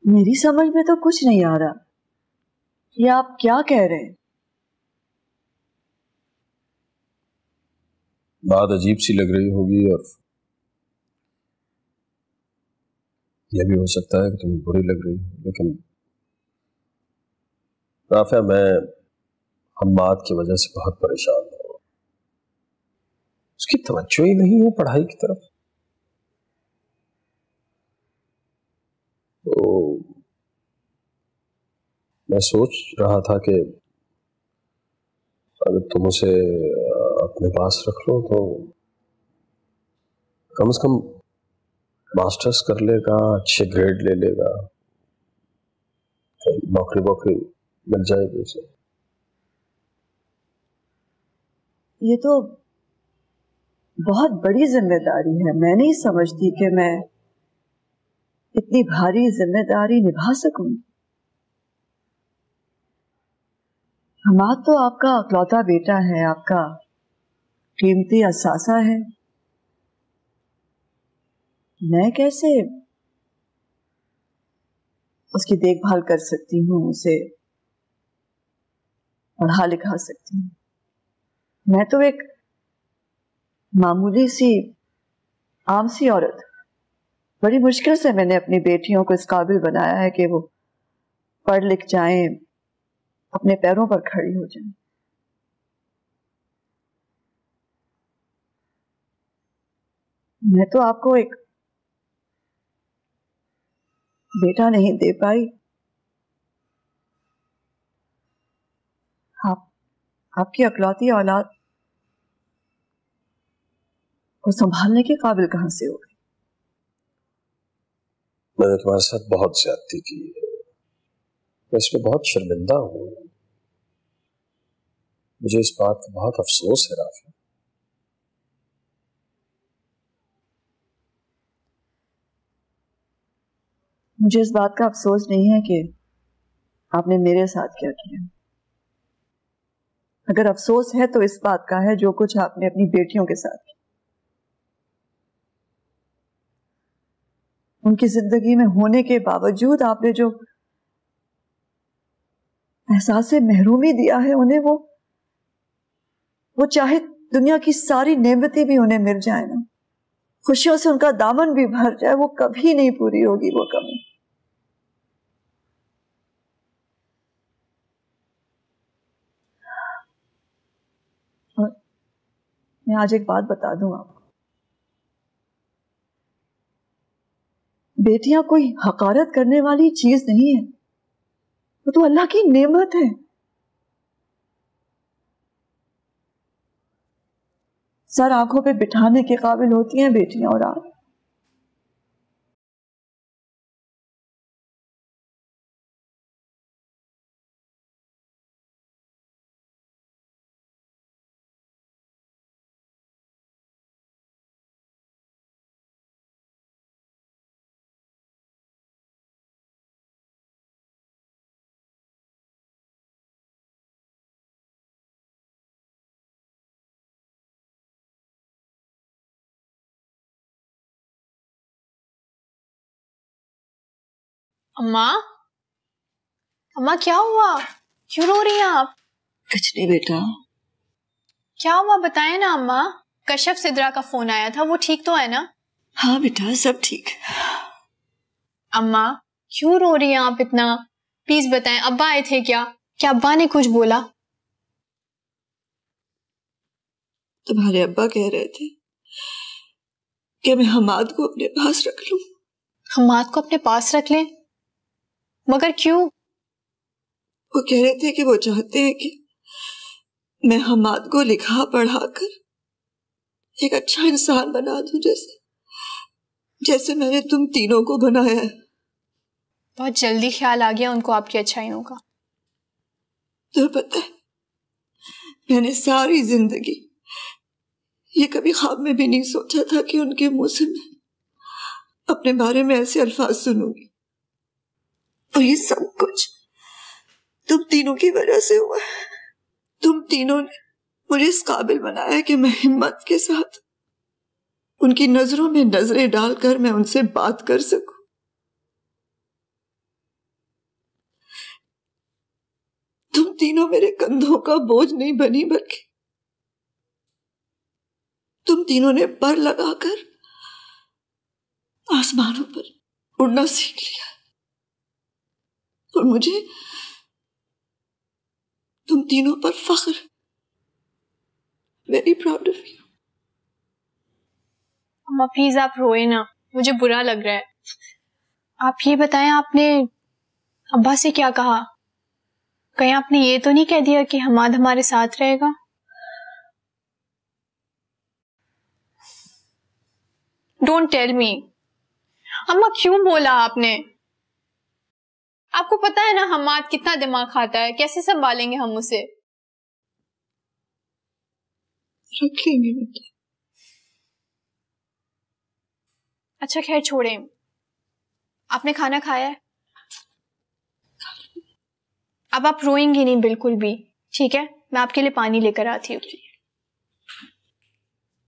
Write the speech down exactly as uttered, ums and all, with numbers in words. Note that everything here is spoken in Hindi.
मेरी समझ में तो कुछ नहीं आ रहा, ये आप क्या कह रहे हैं? बात अजीब सी लग रही होगी और यह भी हो सकता है कि तुम्हें बुरी लग रही हो, लेकिन राफिया मैं हम्माद की वजह से बहुत परेशान हूँ। उसकी तवज्जो ही नहीं है पढ़ाई की तरफ। तो मैं सोच रहा था कि अगर तुम उसे अपने पास रख लो तो कम से कम मास्टर्स कर लेगा, अच्छे ग्रेड ले लेगा, नौकरी वोकरी मिल जाएगी उसे। ये तो बहुत बड़ी जिम्मेदारी है। मैं नहीं समझती कि मैं इतनी भारी जिम्मेदारी निभा सकूं। हम्माद तो आपका इकलौता बेटा है, आपका कीमती असासा है। मैं कैसे उसकी देखभाल कर सकती हूँ, उसे पढ़ा लिखा सकती हूँ? मैं तो एक मामूली सी आम सी औरत, बड़ी मुश्किल से मैंने अपनी बेटियों को इस काबिल बनाया है कि वो पढ़ लिख जाएं, अपने पैरों पर खड़ी हो जाएं। मैं तो आपको एक बेटा नहीं दे पाई। आप आपकी इकलौती औलाद को संभालने के काबिल कहां से हो गई? मैंने तुम्हारे साथ बहुत ज्यादती की है, मैं इसमें बहुत शर्मिंदा हूँ। मुझे इस बात का बहुत अफसोस है राफिया। मुझे इस बात का अफसोस नहीं है कि आपने मेरे साथ क्या किया। अगर अफसोस है तो इस बात का है जो कुछ आपने अपनी बेटियों के साथ किया। उनकी जिंदगी में होने के बावजूद आपने जो एहसास महरूमी दिया है उन्हें, वो वो चाहे दुनिया की सारी नेमतें भी उन्हें मिल जाए ना, खुशियों से उनका दामन भी भर जाए, वो कभी नहीं पूरी होगी वो कमी। और मैं आज एक बात बता दूं आपको, बेटियां कोई हकारत करने वाली चीज नहीं है, वो तो अल्लाह की नेमत है। सर आंखों पे बिठाने के काबिल होती हैं बेटियां। और आप अम्मा, अम्मा क्या हुआ? क्यों रो रही हैं आप? कुछ नहीं बेटा। क्या हुआ बताएं ना अम्मा। कश्यप सिद्रा का फोन आया था, वो ठीक तो है ना? हाँ बेटा, सब ठीक। अम्मा क्यों रो रही हैं आप इतना? प्लीज बताएं, अब्बा आए थे क्या? क्या अब्बा ने कुछ बोला? तुम्हारे अब्बा कह रहे थे कि मैं हम्माद को अपने पास रख लूं। हम्माद को अपने पास रख लें? मगर क्यों? वो कह रहे थे कि वो चाहते हैं कि मैं हम्माद को लिखा पढ़ा कर एक अच्छा इंसान बना दूं, जैसे जैसे मैंने तुम तीनों को बनाया है। बहुत जल्दी ख्याल आ गया उनको आपकी अच्छाइयों का। तो पता है, मैंने सारी जिंदगी ये कभी ख्वाब में भी नहीं सोचा था कि उनके मुंह से मैं अपने बारे में ऐसे अल्फाज सुनूंगी। और ये सब कुछ तुम तीनों की वजह से हुआ है। तुम तीनों ने मुझे इस काबिल बनाया है कि मैं हिम्मत के साथ उनकी नजरों में नजरें डालकर मैं उनसे बात कर सकूं। तीनों मेरे कंधों का बोझ नहीं बनी, बल्कि तुम तीनों ने पर लगाकर आसमानों पर उड़ना सीख लिया। और मुझे तुम तीनों पर फख्र। Very proud of you. अम्मा प्लीज आप रोए ना, मुझे बुरा लग रहा है। आप ये बताएं, आपने अब्बा से क्या कहा? कहीं आपने ये तो नहीं कह दिया कि हमाद हमारे साथ रहेगा? Don't tell me. अम्मा क्यों बोला आपने? आपको पता है ना हमाद कितना दिमाग खाता है, कैसे संभालेंगे हम उसे? रख लेंगे बेटा। अच्छा खैर छोड़ें, आपने खाना खाया है? अब आप रोएंगे नहीं बिल्कुल भी, ठीक है? मैं आपके लिए पानी लेकर आती हूँ।